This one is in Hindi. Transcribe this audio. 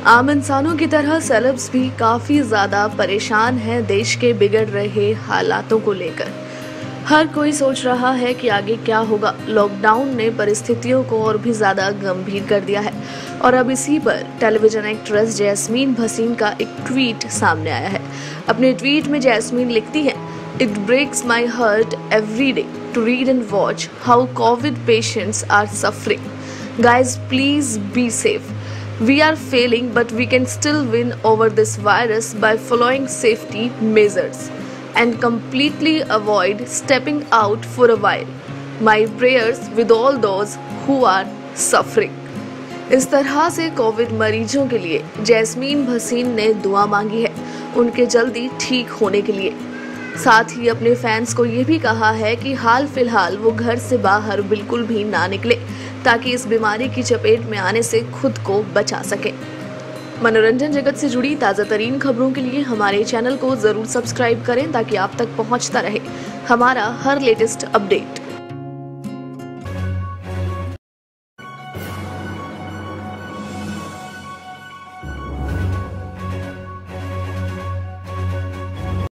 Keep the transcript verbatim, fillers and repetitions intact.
आम इंसानों की तरह सेलेब्स भी काफी ज्यादा परेशान हैं देश के बिगड़ रहे हालातों को लेकर। हर कोई सोच रहा है कि आगे क्या होगा। लॉकडाउन ने परिस्थितियों को और भी ज्यादा गंभीर कर दिया है और अब इसी पर टेलीविजन एक्ट्रेस जैस्मीन भसीन का एक ट्वीट सामने आया है। अपने ट्वीट में जैस्मीन लिखती है, it breaks my heart every day to read and watch how covid patients are suffering. Guys please be safe. We are failing, but we can still win over this virus by following safety measures and completely avoid stepping out for a while. My prayers with all those who are suffering. इस तरह से कोविड मरीजों के लिए जैस्मीन भसीन ने दुआ मांगी है, उनके जल्दी ठीक होने के लिए। साथ ही अपने फैंस को ये भी कहा है कि हाल फिलहाल वो घर से बाहर बिल्कुल भी ना निकले ताकि इस बीमारी की चपेट में आने से खुद को बचा सके। मनोरंजन जगत से जुड़ी ताज़ा तरीन खबरों के लिए हमारे चैनल को जरूर सब्सक्राइब करें ताकि आप तक पहुंचता रहे हमारा हर लेटेस्ट अपडेट।